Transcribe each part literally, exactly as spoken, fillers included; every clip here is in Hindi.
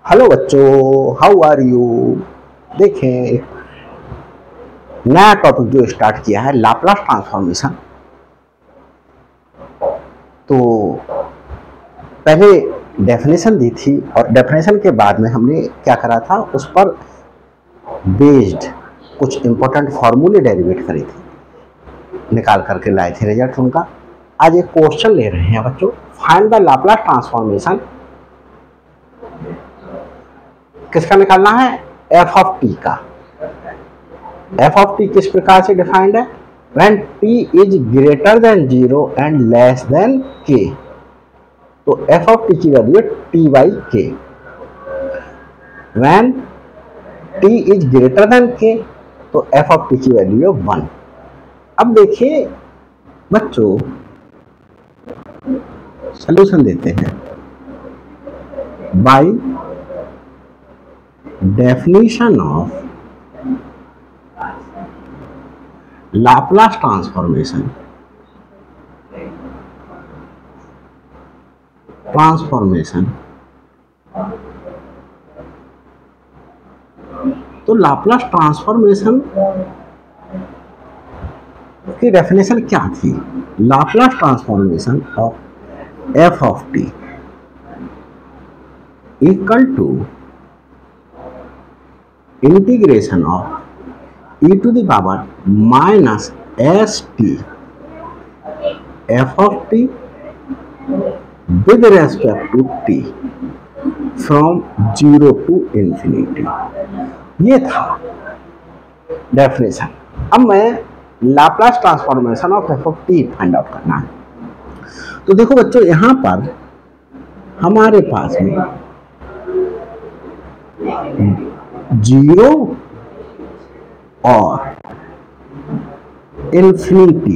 हेलो बच्चों, हाउ आर यू। देखें, नया टॉपिक जो स्टार्ट किया है लाप्लास ट्रांसफॉर्मेशन। तो पहले डेफिनेशन दी थी और डेफिनेशन के बाद में हमने क्या करा था, उस पर बेस्ड कुछ इंपॉर्टेंट फॉर्मूले डेरिवेट करे थे, निकाल करके लाए थे रिजल्ट उनका। आज एक क्वेश्चन ले रहे हैं बच्चों, फाइंड द लाप्लास ट्रांसफॉर्मेशन। किसका निकालना है? एफ ऑफ टी का। एफ ऑफ टी किस प्रकार से डिफाइंड है? When t is greater than zero and less than k. तो एफ ऑफ टी की वैल्यू है t by k. When t is greater than k तो एफ ऑफ टी की वैल्यू है वन। अब देखिए बच्चों, सॉल्यूशन देते हैं by definition of Laplace transformation transformation तो लाप्लास ट्रांसफॉर्मेशन की डेफिनेशन क्या थी? Laplace transformation of f of t equal to integration of e to the power minus s t f of t with respect to t from zero to infinity. ये था डेफिनेशन। अब मैं Laplace transformation of f of t find out करना है। तो देखो बच्चों, यहां पर हमारे पास में जीरो और इन्फिनिटी,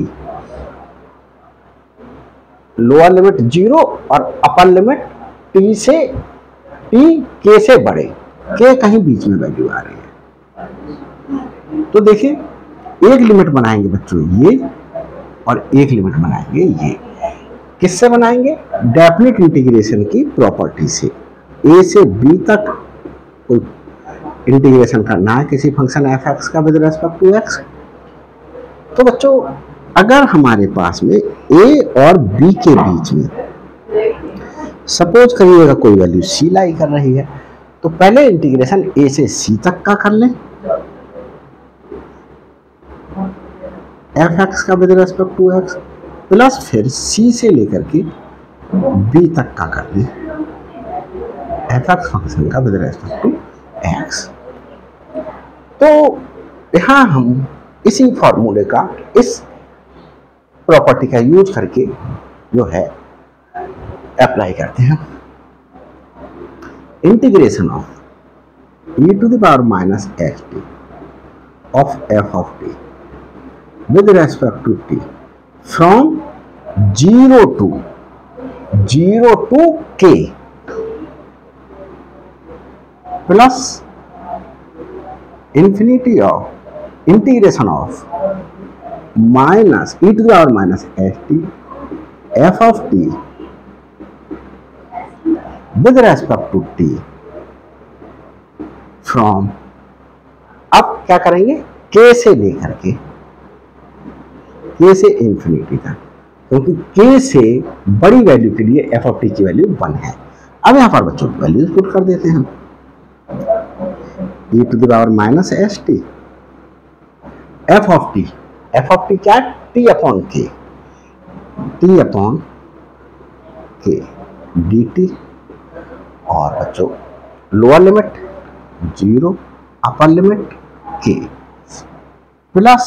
लोअर लिमिट जीरो और अपर लिमिट टी से टी के से बड़े, के कहीं बीच में वैल्यू आ रही है। तो देखिए, एक लिमिट बनाएंगे बच्चों ये, और एक लिमिट बनाएंगे ये। किससे बनाएंगे? डेफिनेट इंटीग्रेशन की प्रॉपर्टी से। ए से बी तक कोई इंटीग्रेशन करना है किसी फंक्शन एफ एक्स का विद रेस्पेक्ट टू एक्स। तो बच्चों, अगर हमारे पास में ए और बी के बीच में सपोज करिएगा कोई वैल्यू सी लाई कर रही है, तो पहले इंटीग्रेशन ए से सी तक का कर लें एफ एक्स का with respect to x, plus फिर सी से लेकर के बी तक का कर लें एफ एक्स फंक्शन का विद रेस्पेक्ट टू एक्स। तो यहां हम इसी फॉर्मूले का, इस प्रॉपर्टी का यूज करके जो है अप्लाई करते हैं। Integration of e to the power minus h t of f of t with respect to t from zero to zero to k plus infinity of integration of minus e to the power minus h t f of t with respect to t from, अब क्या करेंगे, के से लेकर के के से इंफिनिटी तक, क्योंकि के से बड़ी वैल्यू के लिए एफ ऑफ टी की वैल्यू वन है। अब यहां पर बच्चों वैल्यूज पुट कर देते हैं। e to the power minus s t f of t, f of t क्या? T upon k, t upon k d t, और बच्चों lower limit zero, upper limit k, plus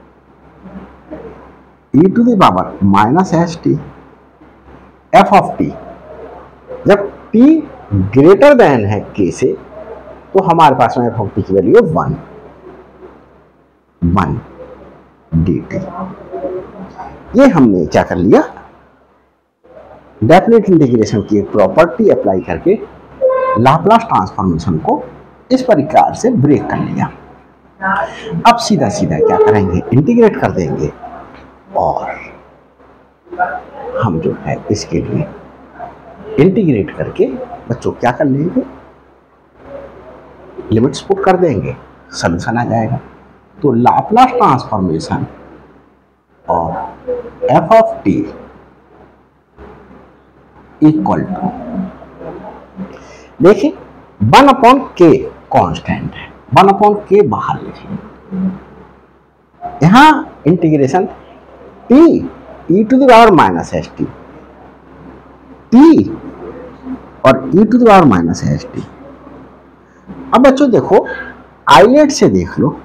e to the power minus s t f of t. जब t ग्रेटर देन है के से, तो हमारे पास में एफ ऑफ टी की वैल्यू है वन वन डी टी। ये हमने क्या कर लिया, डेफिनेट इंटीग्रेशन की एक प्रॉपर्टी अप्लाई करके लाप्लास ट्रांसफॉर्मेशन को इस प्रकार से ब्रेक कर लिया। अब सीधा सीधा क्या करेंगे, इंटीग्रेट कर देंगे, और हम जो है इसके लिए इंटीग्रेट करके बच्चों क्या कर लेंगे, लिमिट्स पुट कर देंगे, सॉल्यूशन आ जाएगा। तो Laplace transformation of f of t equal to, देखिए वन अपॉन के कॉन्स्टेंट है, वन अपॉन के बाहर लिखिए, यहां integration t e to the power minus s t, t और e to the power minus s t. अब बच्चों देखो आइलेट से देख लो,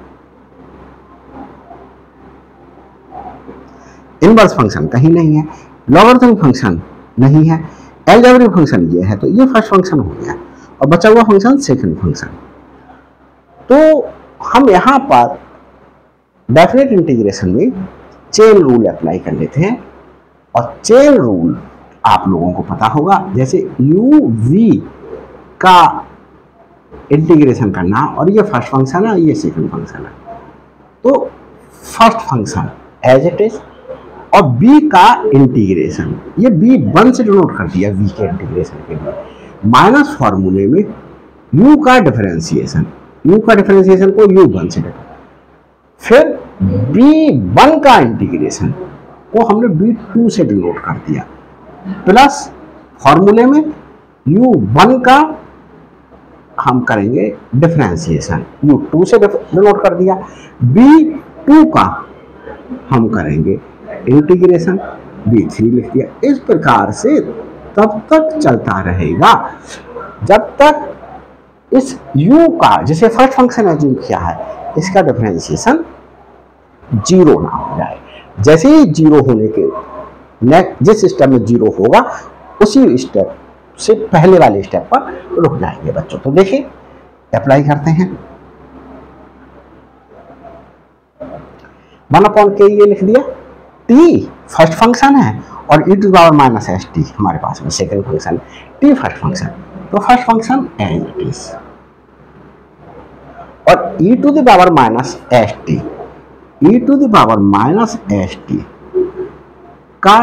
इनवर्स फंक्शन कहीं नहीं है, लॉगरिथमिक फंक्शन नहीं है, अलजेब्रिक फंक्शन ये है, तो ये फर्स्ट फंक्शन हो गया और बचा हुआ फंक्शन सेकंड फंक्शन। तो हम यहां पर डेफिनेट इंटीग्रेशन में चेन रूल अप्लाई कर लेते हैं, और चेन रूल आप लोगों को पता होगा, जैसे u v का इंटीग्रेशन करना, और ये फर्स्ट फंक्शन है, ये सेकंड फंक्शन है, तो first function as it is, और b का इंटीग्रेशन, ये b वन से डिनोट कर दिया v के इंटीग्रेशन के लिए, माइनस फॉर्मूले में u का डिफरेंशिएशन, u का डिफरेंशिएशन को u वन से डिनोट, फिर b वन का इंटीग्रेशन को हमने b टू से डिनोट कर दिया, प्लस फॉर्मूले में u वन का हम करेंगे डिफरेंशिएशन, u टू से डिनोट कर दिया, b टू का हम करेंगे इंटीग्रेशन, b थ्री लिख दिया। इस प्रकार से तब तक चलता रहेगा जब तक इस u का, जैसे फर्स्ट फंक्शन एज्यूम किया है, इसका डिफरेंशिएशन जीरो ना हो जाए। जैसे ही जीरो होने के नेक्स्ट जिस स्टेप में जीरो होगा, उसी स्टेप से पहले वाले स्टेप पर रुक जाएंगे बच्चों। तो देखिए अप्लाई करते हैं, वन अपॉन के ये लिख दिया, टी फर्स्ट फंक्शन है और e to the power minus s t हमारे पास में second function, t first function, तो first function as it is, और e to the power minus s t, e to the power minus s t का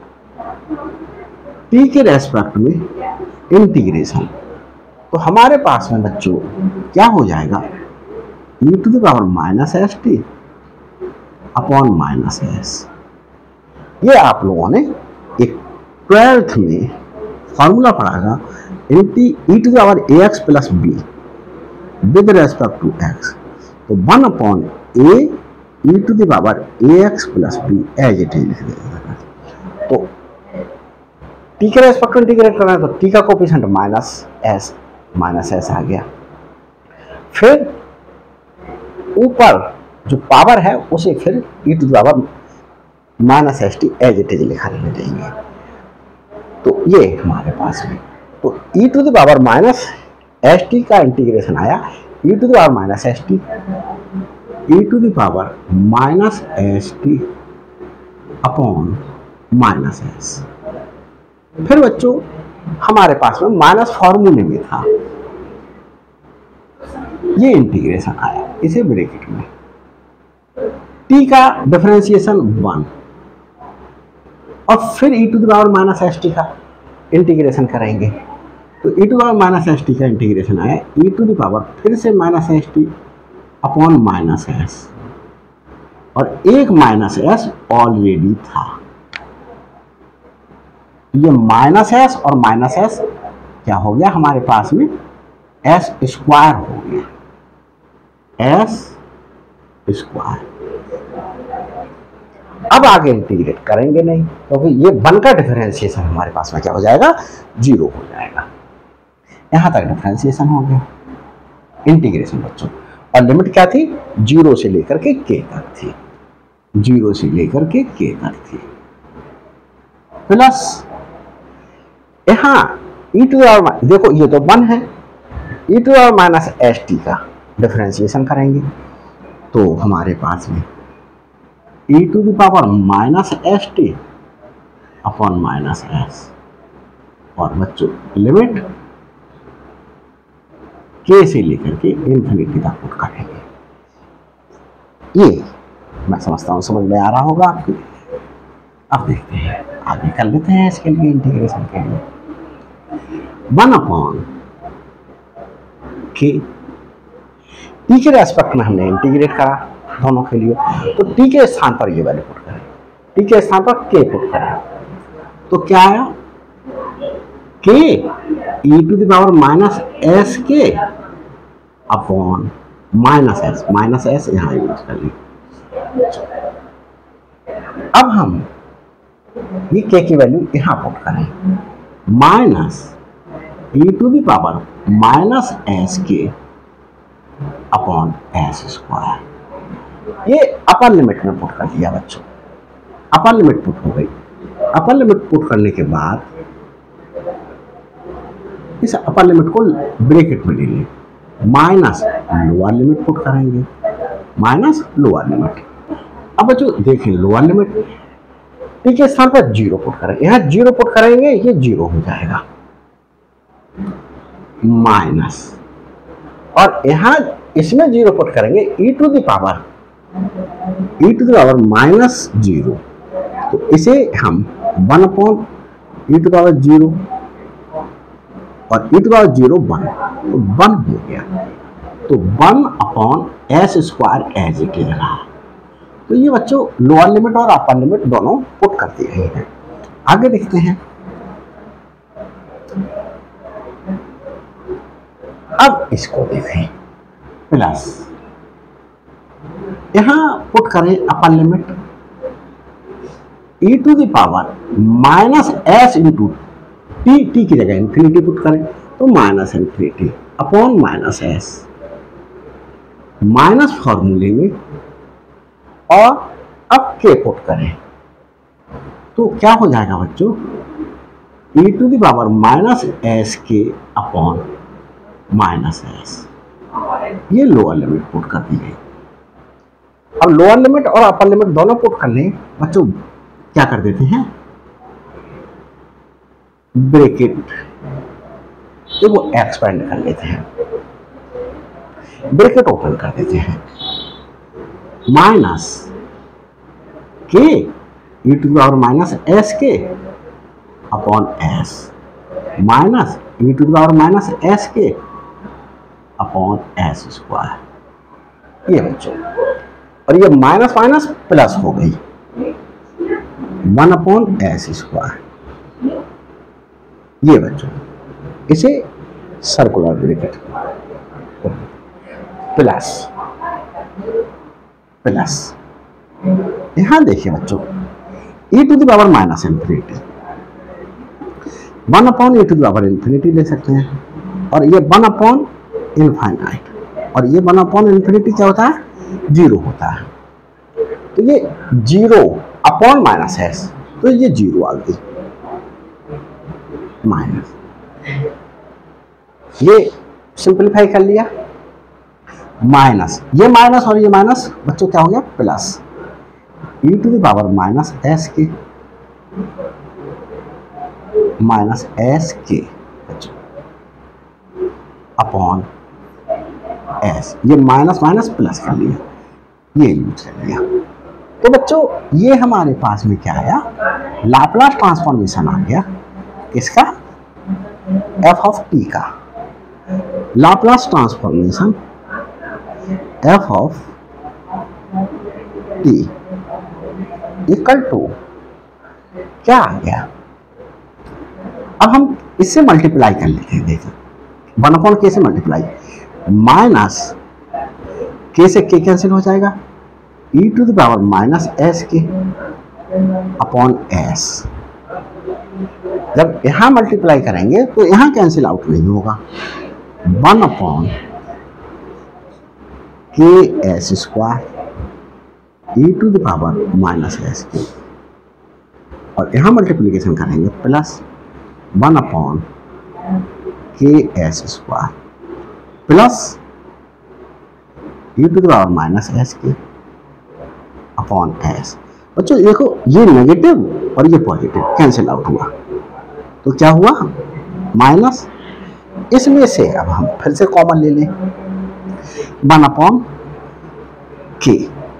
टी के रेस्पेक्ट में इंटीग्रेशन, तो हमारे पास में बच्चों क्या हो जाएगा, e to the power minus s t upon minus s. ये आप लोगों ने एक ट्वेल्थ में फॉर्मूला पढ़ा था, e to the power a x plus b with respect to x, तो one upon a e to the power a x plus b as it is लिख देगा। तो टी के रेस्पेक्ट इंटीग्रेट करना है, तो टी का coefficient minus s, minus s आ गया, फिर ऊपर जो पावर है उसे फिर e to the power minus s t as it is लिखा रहने देंगे। तो ये हमारे पास में, तो e to the power minus s t का इंटीग्रेशन आया, e to the power minus s t, e to the power minus s t upon minus s. फिर बच्चों हमारे पास में माइनस फॉर्मूले में था, ये इंटीग्रेशन आया, इसे ब्रैकेट में, टी का डिफरेंशिएशन वन, और फिर e to the power minus s t का इंटीग्रेशन करेंगे, तो e to the power minus s t का इंटीग्रेशन आया, ई टू द पावर फिर से minus s t upon minus s, और एक माइनस एस ऑलरेडी था, ये माइनस एस और माइनस एस क्या हो गया हमारे पास में, एस स्क्वायर हो गया, एस स्क्वायर। अब आगे इंटीग्रेट करेंगे नहीं, क्योंकि तो ये वन का डिफरेंशिएशन हमारे पास में क्या हो जाएगा, जीरो हो जाएगा। यहां तक डिफरेंशिएशन हो गया, इंटीग्रेशन बच्चों, और लिमिट क्या थी, जीरो से लेकर के के तक थी, जीरो से लेकर के के तक थी, प्लस यहां ई टू पावर, देखो ये तो वन है, e to power minus s t का डिफरेंशिएशन करेंगे, तो हमारे पास में e to the power minus s t upon minus s, और बच्चों लिमिट के से लेकर के इन्फिनिटी तक पुट करेंगे। ये मैं समझता हूँ समझ में आ रहा होगा आपको। अब देखते हैं, आगे कर लेते हैं इसके लिए इंटीग्रेशन के लिए, वन अपॉन के टी के रेस्पेक्ट में हमने इंटीग्रेट करा दोनों के लिए, तो टी के स्थान पर ये वैल्यू पुट करें, टी के स्थान पर के पुट करें, तो क्या आया के e to the power minus s k upon minus s, minus s यहाँ यूज कर ली। अब हम ये के की वैल्यू यहाँ पुट करें, minus e to the power minus s k upon s square, ये अपर लिमिट में पुट कर दिया बच्चों, अपर लिमिट पुट हो गई। अपर लिमिट पुट करने के बाद इस अपर लिमिट को ब्रैकेट में ले लें, माइनस लोअर लिमिट पुट करेंगे, माइनस लोअर लिमिट। अब बच्चों देखें लोअर लिमिट टी के स्थान पर जीरो पुट करें, यहाँ जीरो पुट करेंगे ये जीरो हो जाएगा, माइनस, और यहाँ इसमें जीरो पुट करेंगे e to the power e to the power minus zero, तो इसे हम one upon e to power zero और e to power zero one, तो वन हो गया, तो one upon s square as it is रहा। तो ये बच्चों लोअर लिमिट और अपर लिमिट दोनों पुट कर दिए गए हैं। आगे देखते हैं, अब इसको देखें प्लस, यहां पुट करें upper limit e to the power minus s into t, t की जगह इन्फिनिटी पुट करें तो minus infinity upon minus s, minus फॉर्मूले में, और अब के पुट करें तो क्या हो जाएगा बच्चों, e to the power minus s k upon minus s, ये लोअर लिमिट पुट कर दी गई। अब लोअर लिमिट और अपर लिमिट दोनों पुट कर लें बच्चों, क्या कर देते हैं ब्रैकेट, तो वो एक्सपेंड कर लेते हैं, ब्रैकेट ओपन कर देते हैं, minus k e to the power minus s k upon s, minus e to the power minus s k upon s square, ये बच्चों, और ये माइनस माइनस प्लस हो गई, वन अपॉन एस स्क्वायर, ये बच्चों, इसे सर्कुलर ब्रैकेट प्लस प्लस, यहां देखिए बच्चों e to the power minus infinity, one upon e to the power infinity ले सकते हैं, और ये वन अपॉन इनफाइनाइट, और ये वन अपॉन इंफिनिटी क्या होता है जीरो होता है, तो ये जीरो अपॉन माइनस है, तो ये जीरो आ गई, माइनस, ये सिंपलीफाई कर लिया, माइनस, ये माइनस और ये माइनस बच्चों क्या हो गया plus, e to the power minus s k minus s k upon s, ये माइनस माइनस प्लस कर लिया, ये यूज कर लिया। तो बच्चों ये हमारे पास में क्या आया, लाप्लास ट्रांसफॉर्मेशन आ गया किसका, एफ ऑफ टी का, Laplace transformation f of t equal to क्या आ गया, अब हम इससे मल्टीप्लाई कर लेते हैं, देखो वन अपॉन के से मल्टीप्लाई, माइनस के से के कैंसिल हो जाएगा, e to the power minus s k upon s, जब यहां मल्टीप्लाई करेंगे तो यहां कैंसिल आउट नहीं होगा, one upon k s square e to the power minus s k, और यहां मल्टीप्लीकेशन करेंगे plus one upon k s square plus e to the power minus s k upon s. बच्चों देखो ये नेगेटिव और ये पॉजिटिव कैंसिल आउट हुआ, तो क्या हुआ माइनस, इसमें से अब हम फिर से कॉमन ले लें, वन अपॉन के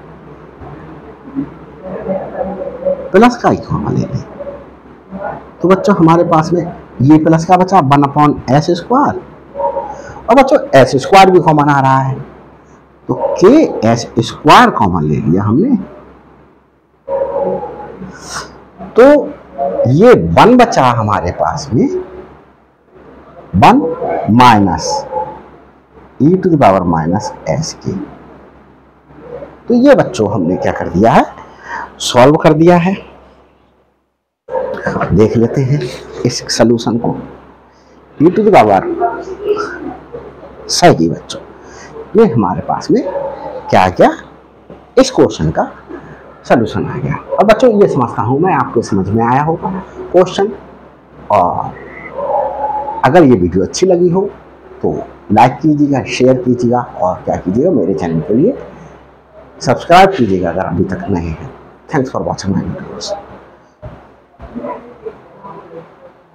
प्लस का ही कॉमन ले लें, तो बच्चों हमारे पास में ये प्लस का बचा वन अपॉन एस स्क्वायर, और बच्चों एस स्क्वायर भी कॉमन आ रहा है, तो के एस स्क्वायर कॉमन ले लिया हमने, तो ये वन बचा हमारे पास में, one minus e to the power minus s k. तो ये बच्चों हमने क्या कर दिया है, सॉल्व कर दिया है। देख लेते हैं इस सलूशन को, ई टू द पावर सही बच्चों, ये हमारे पास में क्या क्या इस क्वेश्चन का सलूशन आ गया। अब बच्चों ये समझता हूं मैं आपको समझ में आया होगा क्वेश्चन, और अगर ये वीडियो अच्छी लगी हो तो लाइक कीजिएगा, शेयर कीजिएगा, और क्या कीजिएगा, मेरे चैनल के लिए सब्सक्राइब कीजिएगा अगर अभी तक नहीं है। Thanks for watching my videos.